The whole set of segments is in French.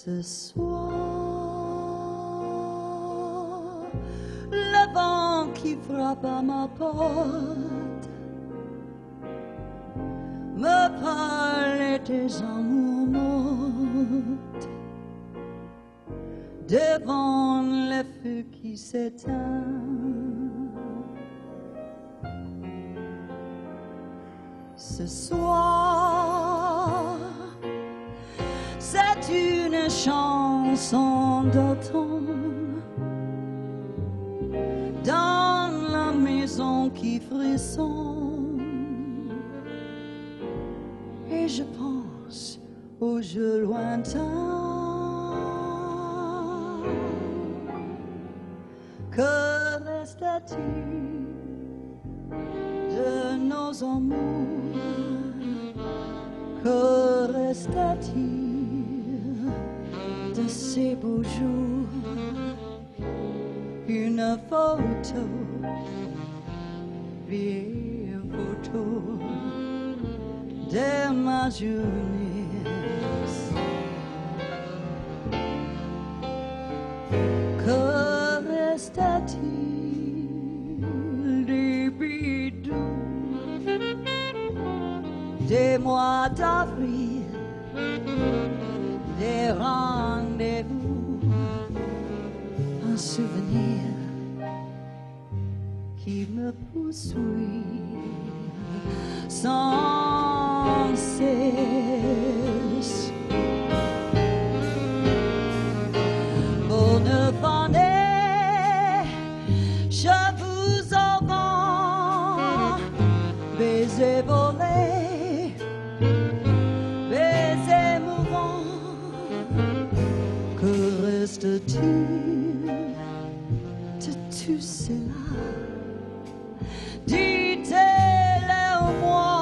Ce soir, le vent qui frappe à ma porte me parlait des amours mortes devant le feu qui s'éteint. Ce soir, c'est une chanson d'automne dans la maison qui frissonne, et je pense aux jeux lointains. Que reste-t-il de nos amours? Que reste-t-il de ces beaux jours? Une photo, vieille photo de ma jeunesse. Que reste-t-il des bidous des mois d'avril, des rendez-vous, un souvenir qui me poursuit sans cesse. Pour ne faner, je vous au vent, baiser volé, baiser mouvant. Que reste-t-il de tout cela? Dites-le-moi.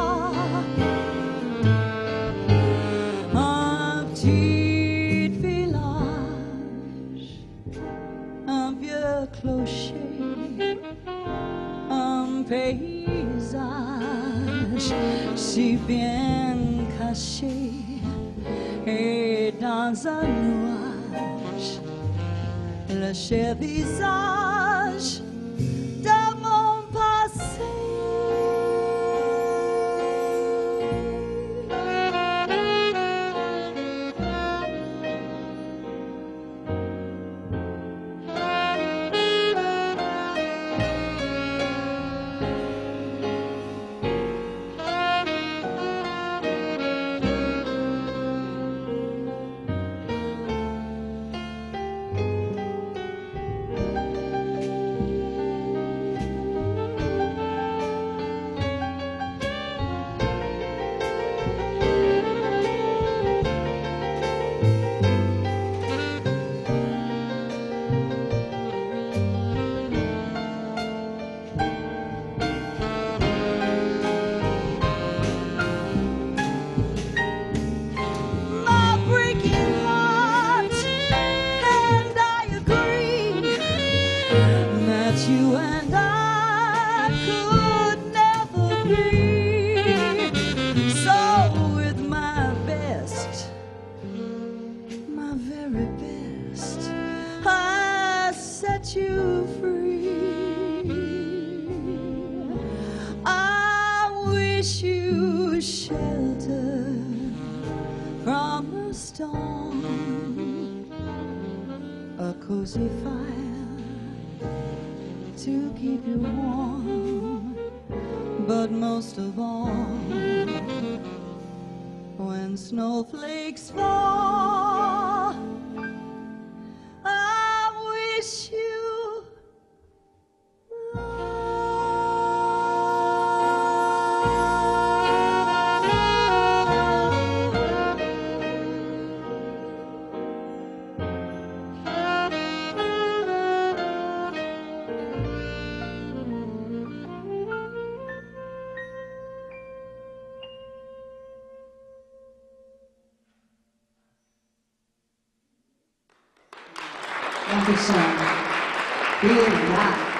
Un petit village, un vieux clocher, un paysage si bien caché, et dans un nuage le cher visage de mon passé. You and I could never be. So with my best, my very best, I set you free. I wish you shelter from a storm, a cozy fire to keep you warm, but most of all, when snowflakes fall, I wish you love. Dankeschön. Vielen Dank.